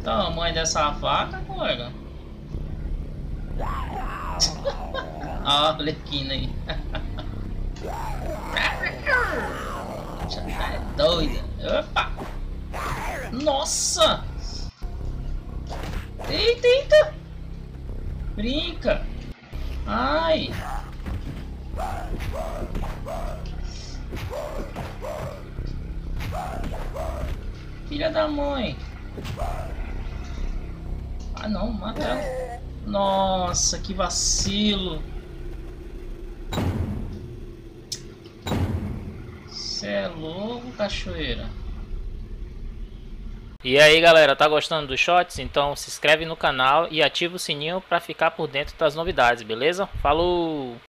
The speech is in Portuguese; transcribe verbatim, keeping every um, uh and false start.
Tamanho dessa faca, colega. Ah, olha aqui, aí. Já tá doida. Opa! Nossa! Eita, eita! Brinca! Ai! Filha da mãe! Ah não, mata ela! Nossa, que vacilo! Cê é louco, cachoeira! E aí galera, tá gostando dos shots? Então se inscreve no canal e ativa o sininho para ficar por dentro das novidades, beleza? Falou!